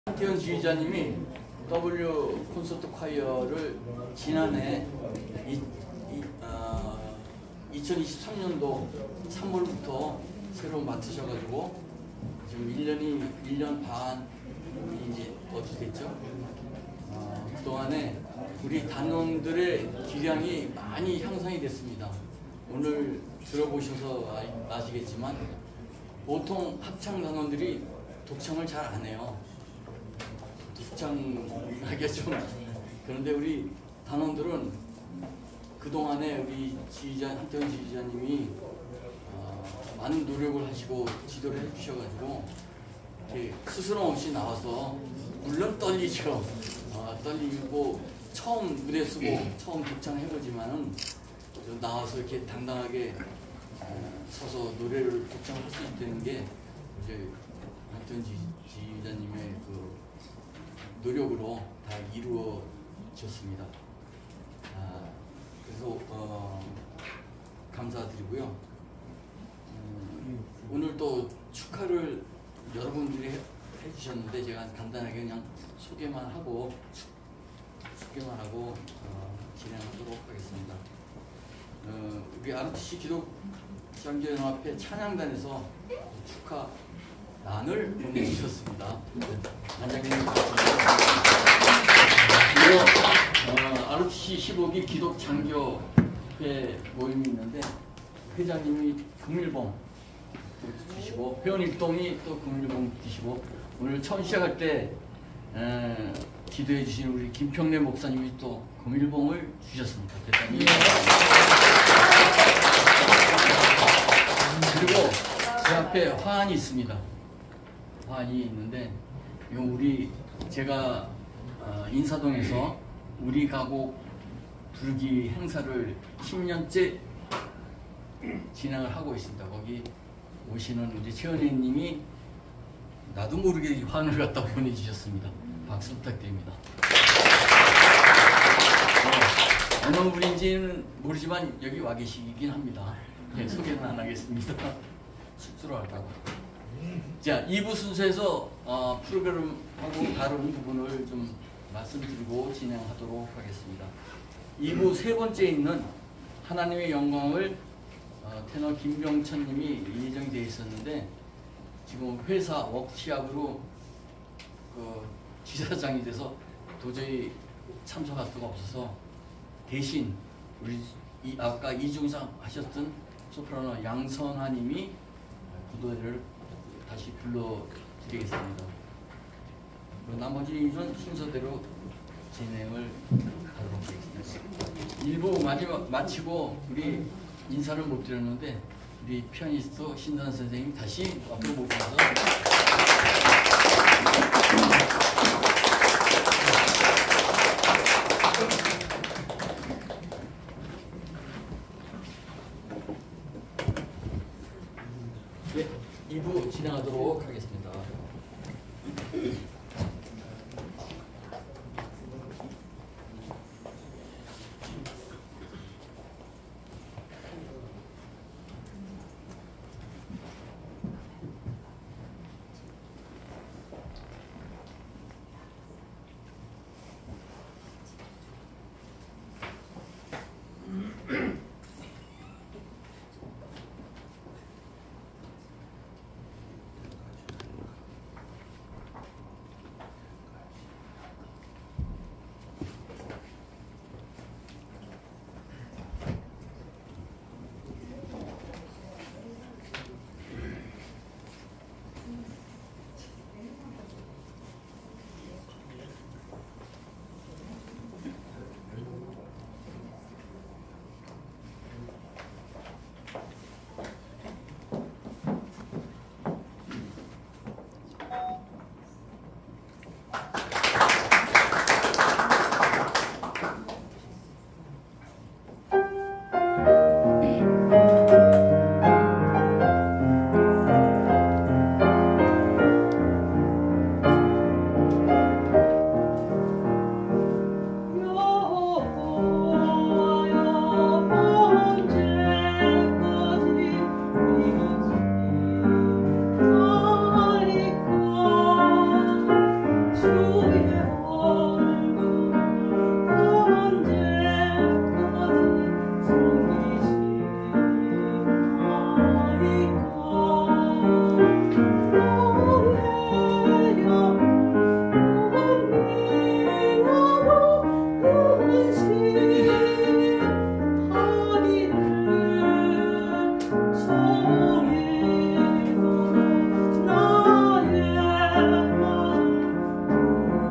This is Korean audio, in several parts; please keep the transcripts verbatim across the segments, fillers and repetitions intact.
한태현 지휘자님이 W 콘서트 콰이어를 지난해 이, 이, 어, 이천이십삼 년도 삼월부터 새로 맡으셔가지고 지금 일 년이 일 년 반이 이제 어떻게 됐죠? 어, 그동안에 우리 단원들의 기량이 많이 향상이 됐습니다. 오늘 들어보셔서 아, 아시겠지만 보통 합창 단원들이 독창을 잘 안 해요. 독창하기가 좀 그런데 우리 단원들은 그동안에 우리 지휘자 한태현 지휘자님이 어, 많은 노력을 하시고 지도를 해주셔가지고 이렇게 스스럼 없이 나와서 물론 떨리죠. 어, 떨리고 처음 무대 쓰고 처음 독창해보지만은 나와서 이렇게 당당하게 어, 서서 노래를 독창할 수 있다는 게 이제 한태현 지휘자님의 그 노력으로 다 이루어졌습니다. 아, 그래서 어, 감사드리고요. 음, 오늘 또 축하를 여러분들이 해, 해주셨는데 제가 간단하게 그냥 소개만 하고 소개만 하고 어, 진행하도록 하겠습니다. 어, 우리 아르티씨 기독장교연합회 찬양단에서 축하 난을 보내주셨습니다. 단장님, 이거 어, 아르티씨 십오 기 기독장교회 모임이 있는데 회장님이 금일봉 주시고 회원일동이 또 금일봉 주시고 오늘 처음 시작할 때 에, 기도해 주신 우리 김평래 목사님이 또 금일봉을 주셨습니다. 대단히 그리고 제 앞에 화환이 있습니다. 화환이 있는데 이거 우리 제가 어, 인사동에서 우리 가곡 불기 행사를 십 년째 진행을 하고 있습니다. 거기 오시는 우리 최은혜님이 나도 모르게 화환을 갖다 보내주셨습니다. 박수 부탁드립니다. 네, 어느 분인지는 모르지만 여기 와 계시긴 합니다. 네, 소개는 안 하겠습니다. 쑥스러워할까봐. 자, 이 부 순서에서 어, 프로그램하고 다른 부분을 좀 말씀드리고 진행하도록 하겠습니다. 이 부 세 번째 있는 하나님의 영광을 어, 테너 김병천 님이 예정이 되어 있었는데 지금 회사 워크샵으로 그 지사장이 돼서 도저히 참석할 수가 없어서 대신 우리 이, 아까 이중상 하셨던 소프라노 양선아 님이 그 노래를 다시 불러드리겠습니다. 나머지는 순서대로 진행을 하도록 하겠습니다. 일 부 마지막 마치고 우리 인사를 못 드렸는데 우리 피아니스트 신단 선생님이 다시 앞으로 모셔서 네, 이 부 진행하도록 하겠습니다. 나의 마음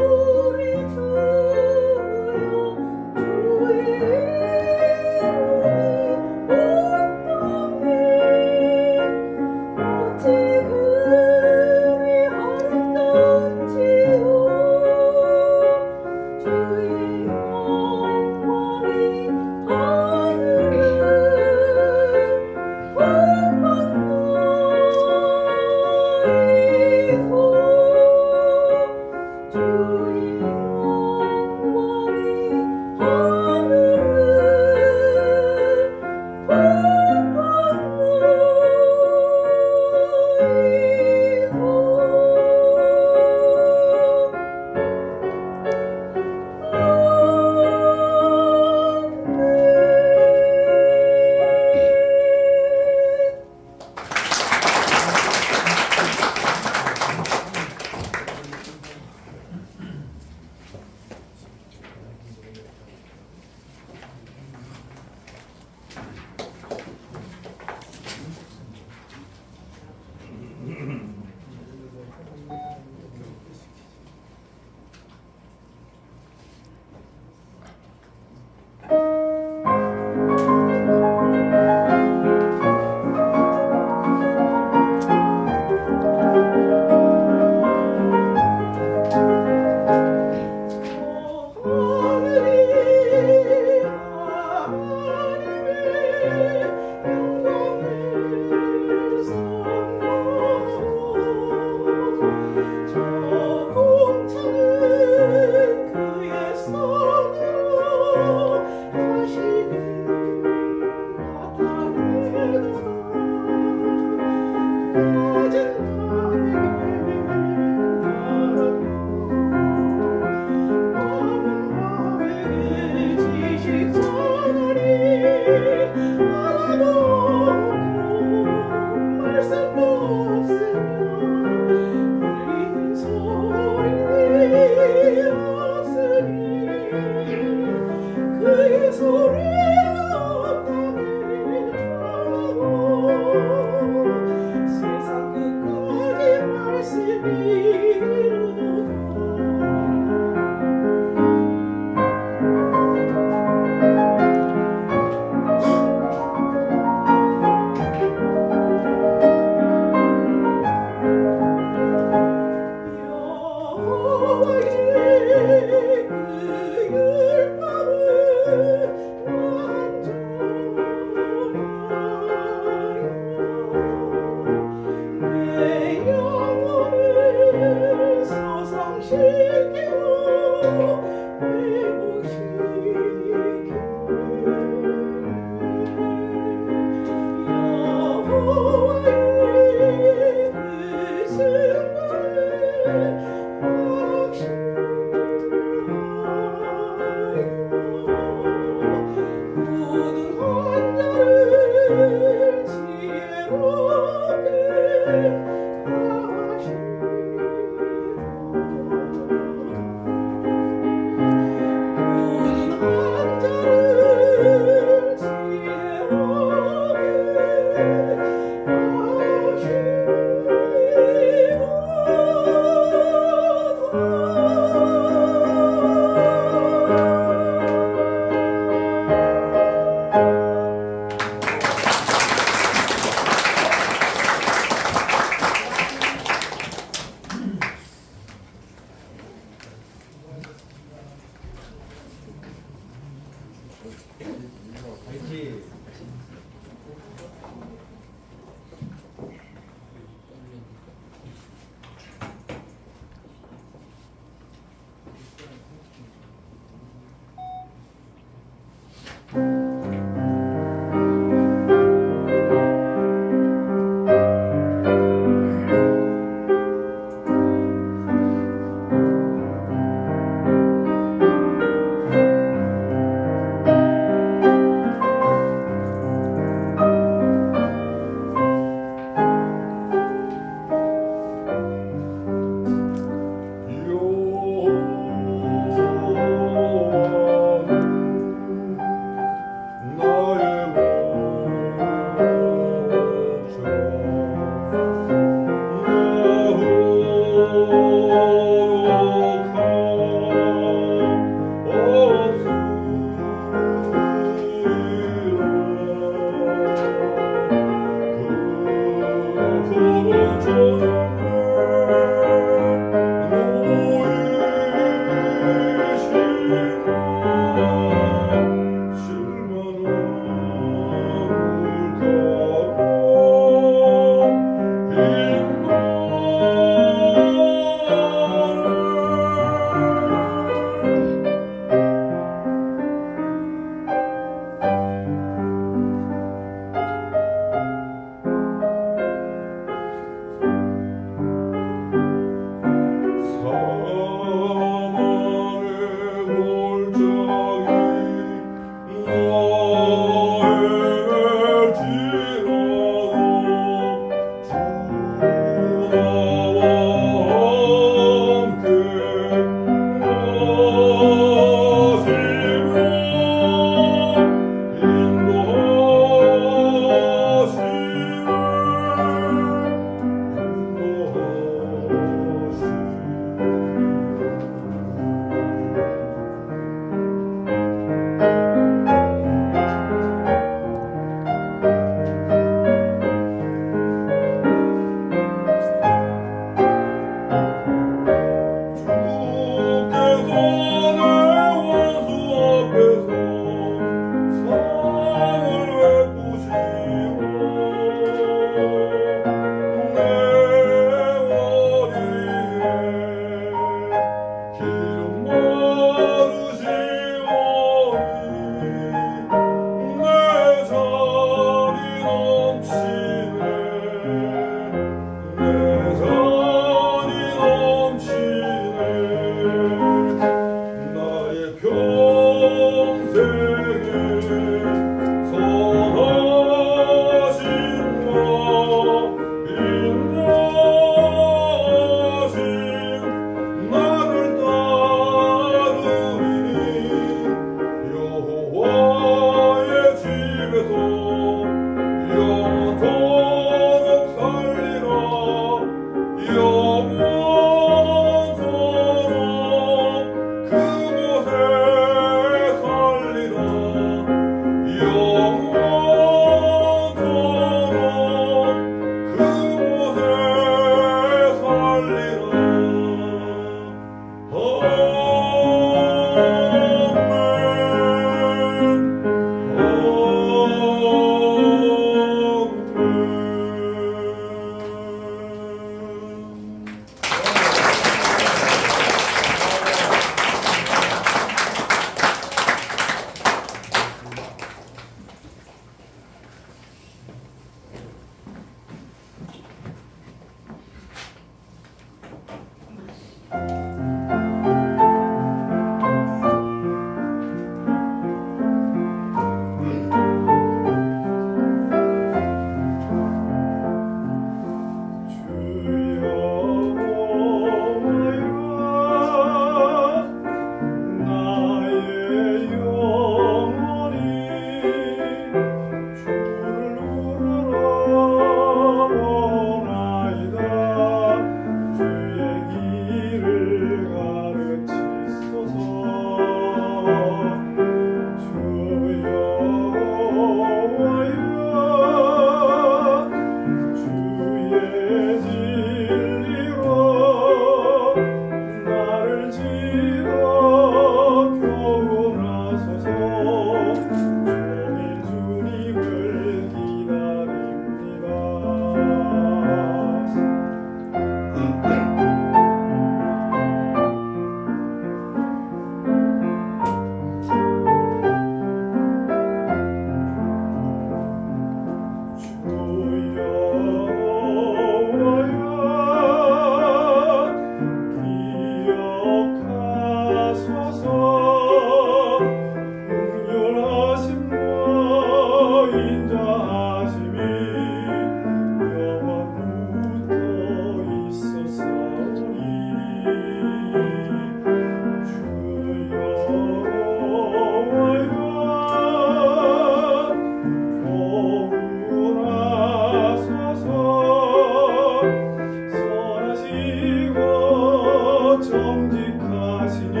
정직하시니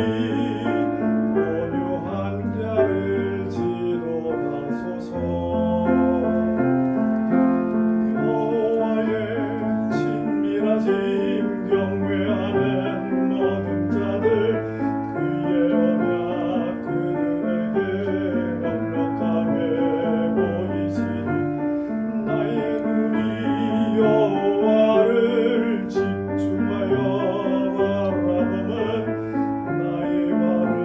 온유한 자를 지도하소서. 여호와의 친밀하심 경외하는 모든 자들 그의 언약 그들에게 넉넉하게 보이시니 나의 눈이 여호와를 집중하여 바라보면 나의 발은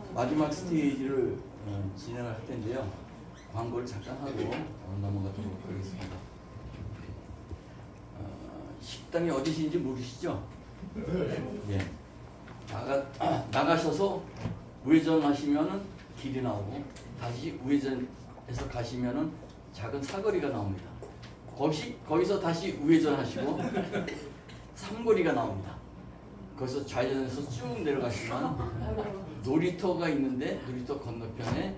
마지막 스테이지를 어, 진행을 할 텐데요. 광고를 잠깐 하고 어, 넘어가도록 하겠습니다. 어, 식당이 어디신지 모르시죠? 예. 나가, 나가셔서 우회전하시면은 길이 나오고 다시 우회전해서 가시면은 작은 사거리가 나옵니다. 거기, 거기서 다시 우회전하시고 삼거리가 나옵니다. 거기서 좌회전해서 쭉 내려가시면 놀이터가 있는데 놀이터 건너편에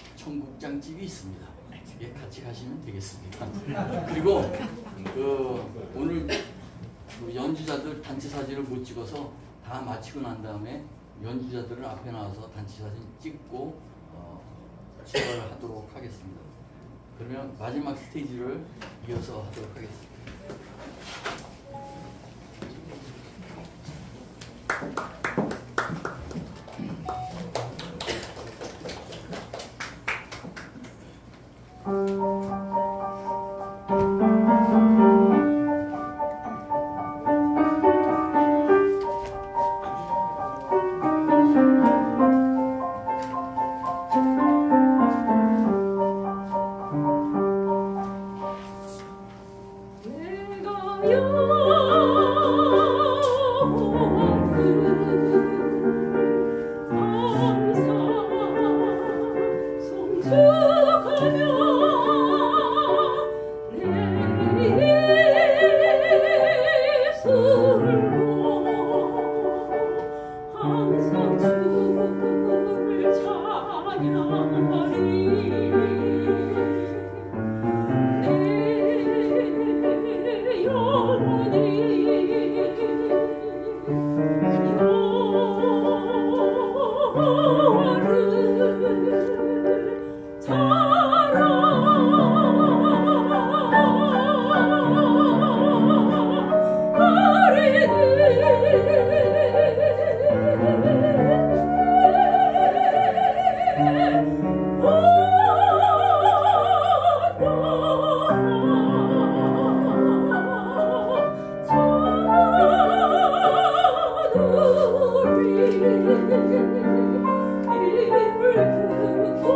청국장집이 있습니다. 예, 같이 가시면 되겠습니다. 그리고 그 오늘 그 연주자들 단체 사진을 못 찍어서 다 마치고 난 다음에 연주자들을 앞에 나와서 단체 사진 찍고 어, 출발을 하도록 하겠습니다. 그러면 마지막 스테이지를 이어서 하도록 하겠습니다. Oh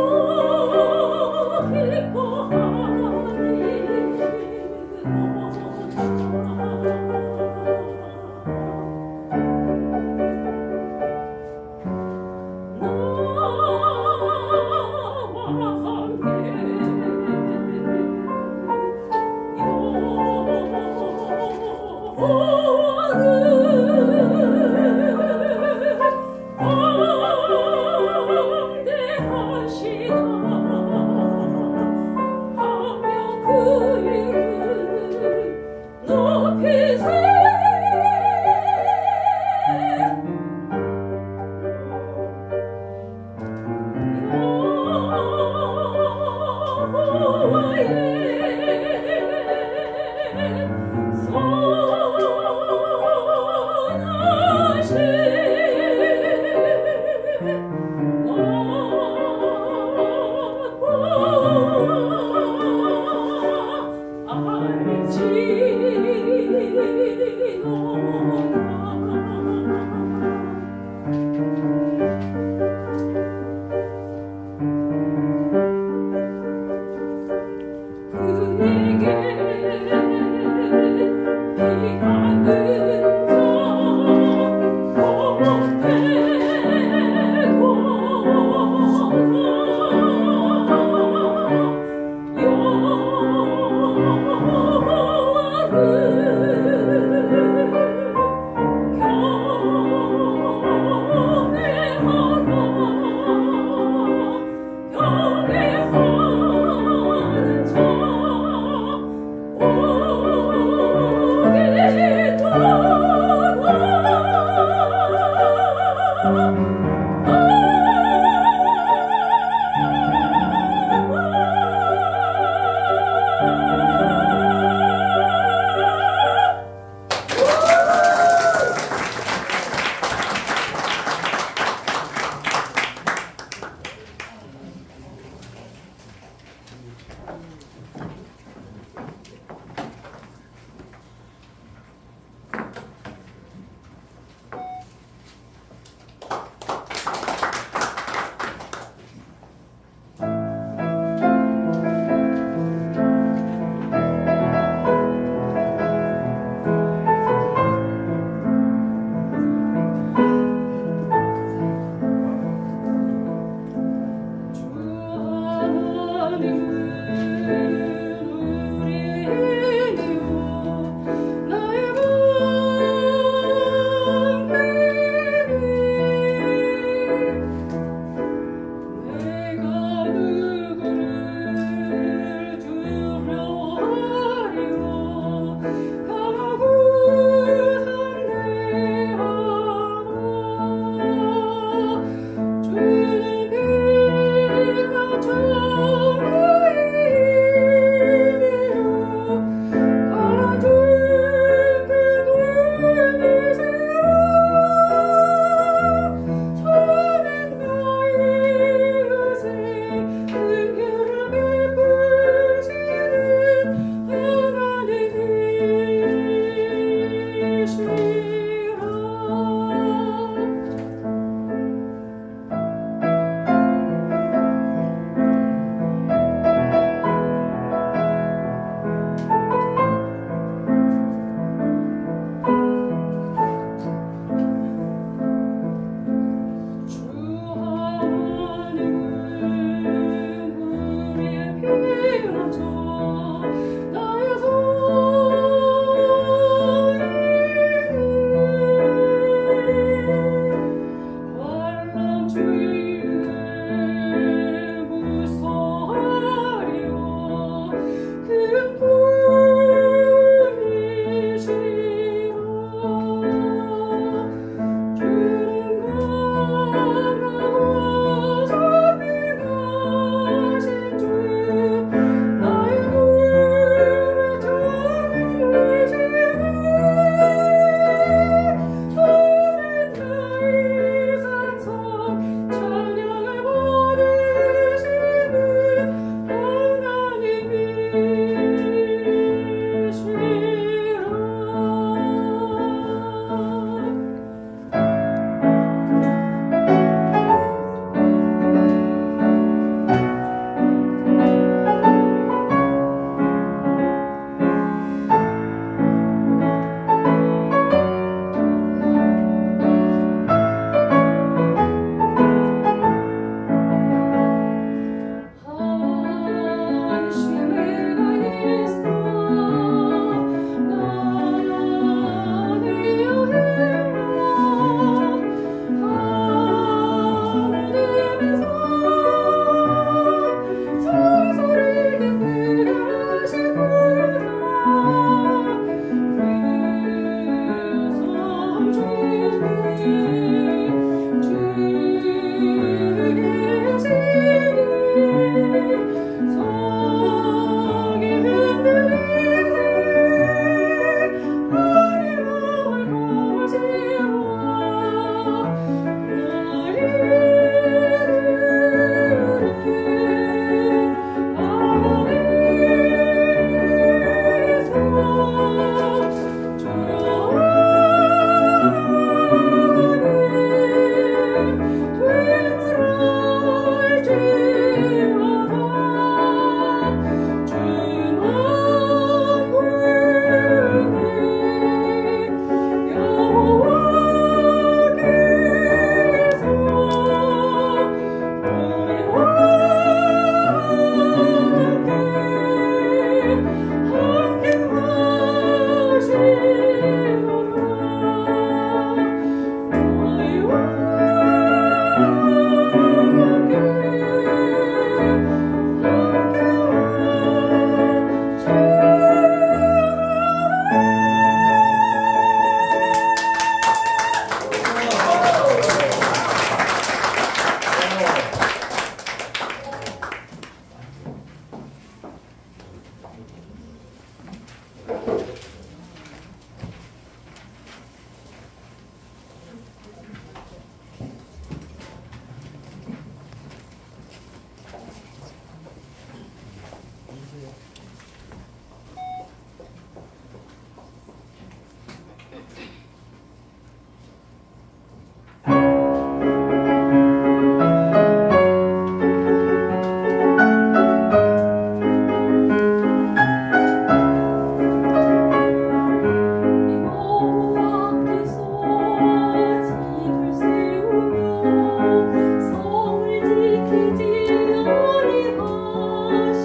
성을 지키지 아니하시고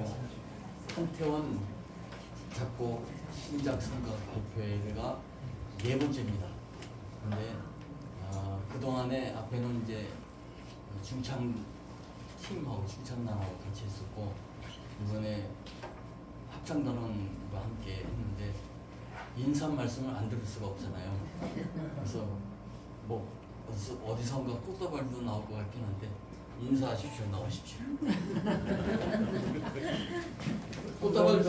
한태원 작곡 신작 선거 발표회가 네 번째입니다. 근데 어, 그동안에 앞에는 이제 중창 팀하고 중창단하고 같이 했었고 이번에 합창단원과 함께 했는데 인사 말씀을 안 들을 수가 없잖아요. 그래서 뭐 어디서, 어디선가 꽃다발도 나올 것 같긴 한데 인사하십시오. 나오십시오. 꽃다발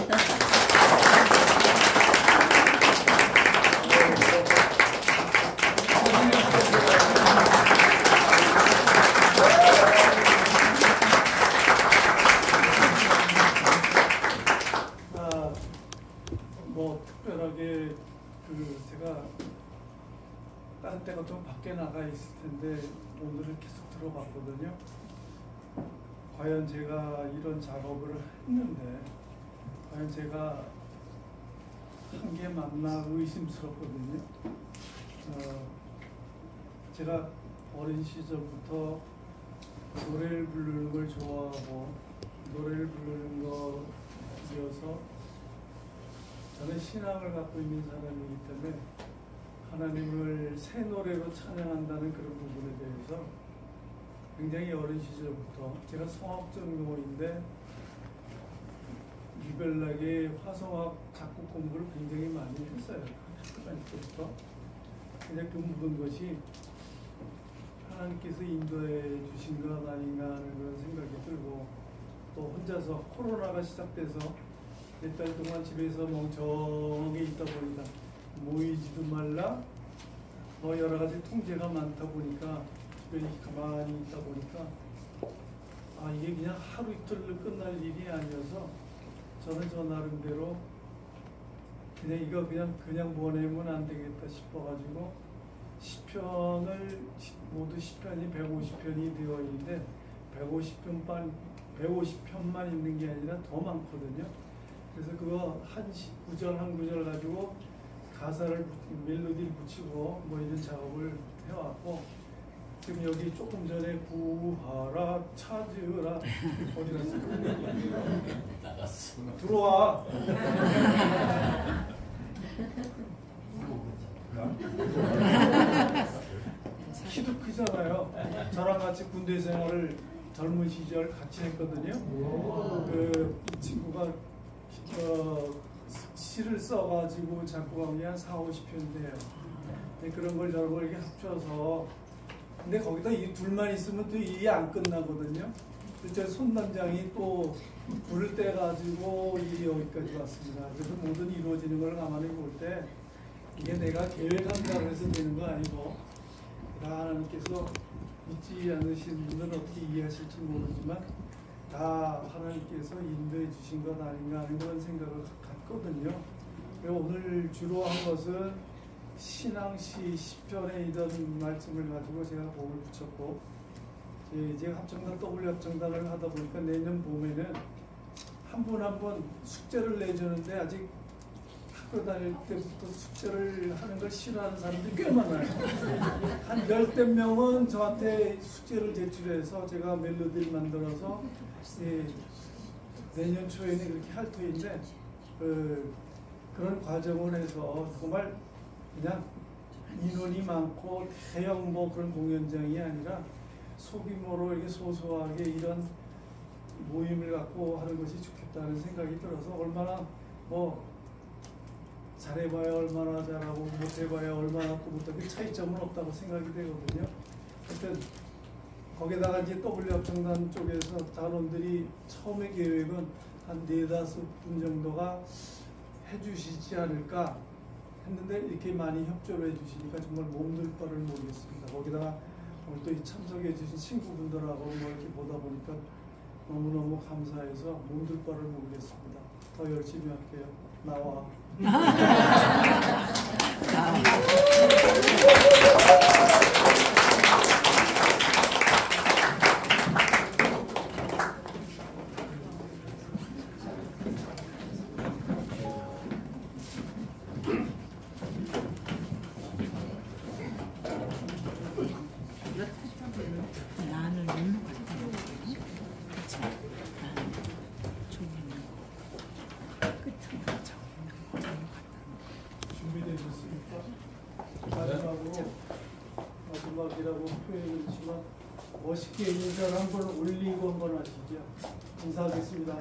아, 뭐 특별하게 그 제가 다른 때 같으면 밖에 나가 있을 텐데 오늘은 계속 들어봤거든요. 과연 제가 이런 작업을 했는데 과연 제가 한 게 맞나 의심스럽거든요. 어, 제가 어린 시절부터 노래를 부르는 걸 좋아하고 노래를 부르는 것이어서 저는 신앙을 갖고 있는 사람이기 때문에 하나님을 새 노래로 찬양한다는 그런 부분에 대해서 굉장히 어린 시절부터 제가 성악전공인데 유별나게 화성학 작곡 공부를 굉장히 많이 했어요. 학교 다닐 때부터. 근데 그 모든 것이 하나님께서 인도해 주신 것 아닌가 하는 그런 생각이 들고 또 혼자서 코로나가 시작돼서 몇 달 동안 집에서 멍청하게 있다 보니까 모이지도 말라 뭐 여러 가지 통제가 많다 보니까 집에 가만히 있다 보니까 아 이게 그냥 하루 이틀로 끝날 일이 아니어서 저는 저 나름대로 그냥 이거 그냥 그냥 보내면 안 되겠다 싶어가지고 시편을 모두 시편이 백오십 편이 되어 있는데 백오십 편만 백오십 편만 있는 게 아니라 더 많거든요. 그래서 그거 한 구절 한 구절 가지고 가사를 멜로디를 붙이고 뭐 이런 작업을 해왔고 지금 여기 조금 전에 구하라 찾으라 어디 갔어? 나갔어. 들어와. 키도 크잖아요. 저랑 같이 군대 생활을 젊은 시절 같이 했거든요. 그 이 친구가 어, 시를 써가지고 작곡한 게 한 사오십 편 돼요. 그런 걸 저런 걸 이렇게 합쳐서 근데 거기다 이 둘만 있으면 또 일이 안 끝나거든요. 제 손단장이 또 불을 떼가지고 일이 여기까지 왔습니다. 그래서 모든 이루어지는 걸 가만히 볼 때 이게 내가 계획한다고 해서 되는 거 아니고 하나님께서 믿지 않으신 분들은 어떻게 이해하실지 모르지만 다 하나님께서 인도해 주신 것 아닌가 하는 그런 생각을 갖거든요. 그리고 오늘 주로 한 것은 신앙시 시편에 이런 말씀을 가지고 제가 곡을 붙였고 이제 합정단 더블유 합정단을 하다 보니까 내년 봄에는 한 분 한 분 숙제를 내주는데 아직 학교 다닐 때부터 숙제를 하는 걸 싫어하는 사람들이 꽤 많아요. 한 열댓 명은 저한테 숙제를 제출해서 제가 멜로디를 만들어서 예, 내년 초에는 그렇게 할 터인데 그, 그런 과정을 해서 정말 그냥 인원이 많고 대형 뭐 그런 공연장이 아니라 소규모로 이렇게 소소하게 이런 모임을 갖고 하는 것이 좋겠다는 생각이 들어서 얼마나 뭐 잘해봐야 얼마나 잘하고 못해봐야 얼마나 또 못하고 그 차이점은 없다고 생각이 되거든요. 하여튼 거기다가 이제 더블유 합정단 쪽에서 단원들이 처음에 계획은 한 네다섯 분 정도가 해주시지 않을까 했는데 이렇게 많이 협조를 해주시니까 정말 몸둘 바를 모르겠습니다. 거기다가 오늘 또 참석해 주신 친구분들하고 뭐 이렇게 보다 보니까 너무너무 감사해서 몸둘 바를 모르겠습니다. 더 열심히 할게요. 나와. 나는 있는 것 같아요. 멋있다고 표현했지만 멋있게 인사를 한번 올리고 한번 하시죠. 인사하겠습니다.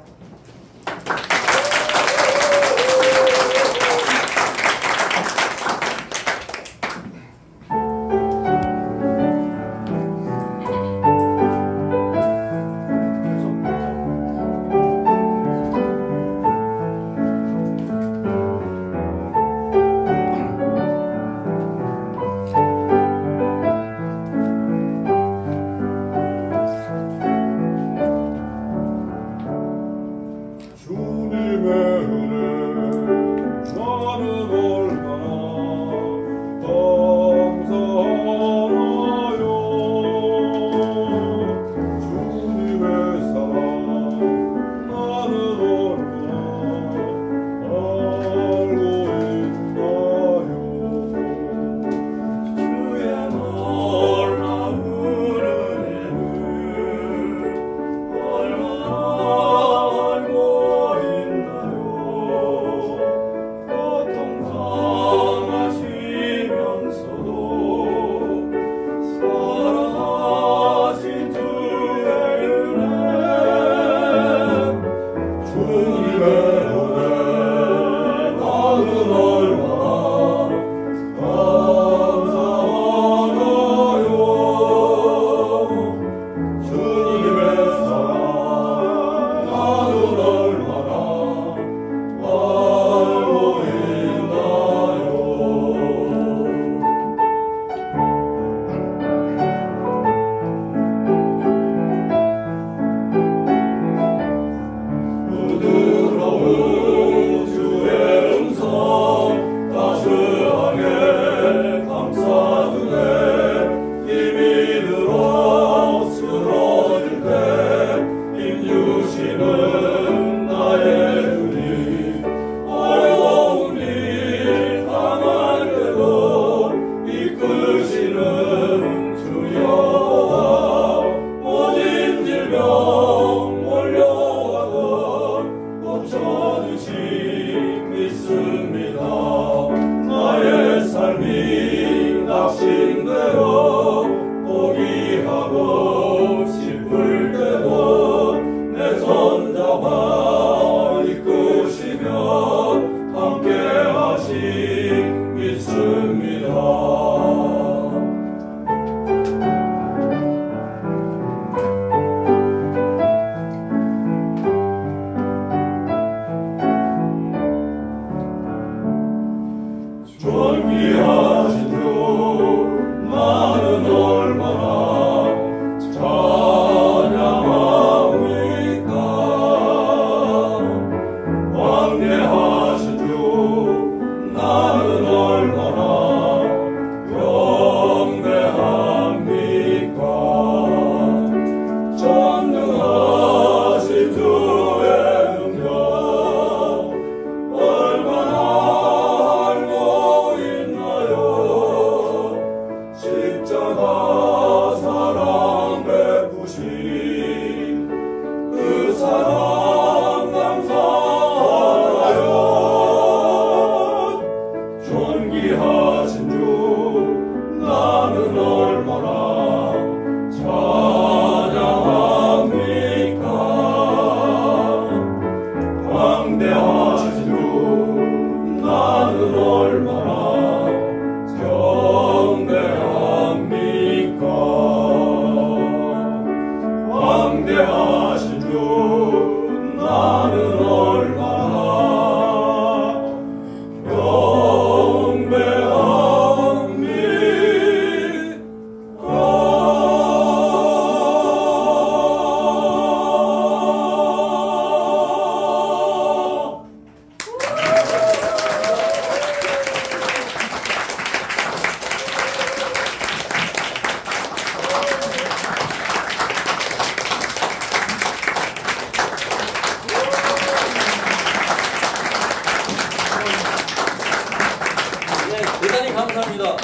감사합니다.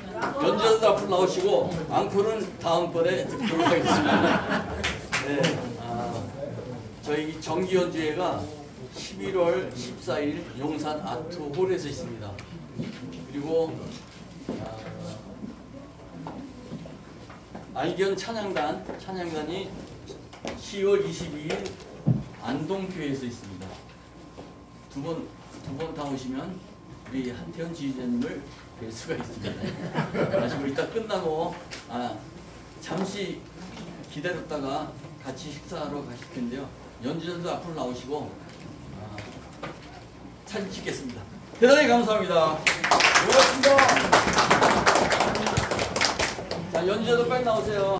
연주자들 앞으로 나오시고 앙코르는 다음번에 듣도록 하겠습니다. 네, 아, 저희 정기 연주회가 십일월 십사일 용산 아트홀에서 있습니다. 그리고 아, 알견 찬양단, 찬양단이 시월 이십이일 안동교회에서 있습니다. 두 번, 두 번 다 오시면 우리 한태현 지휘자님을 뵐 수가 있습니다. 아시고 이따 끝나고 아, 잠시 기다렸다가 같이 식사하러 가실 텐데요. 연주자도 앞으로 나오시고 아, 사진 찍겠습니다. 대단히 감사합니다. 고맙습니다. 자, 연주자도 빨리 나오세요.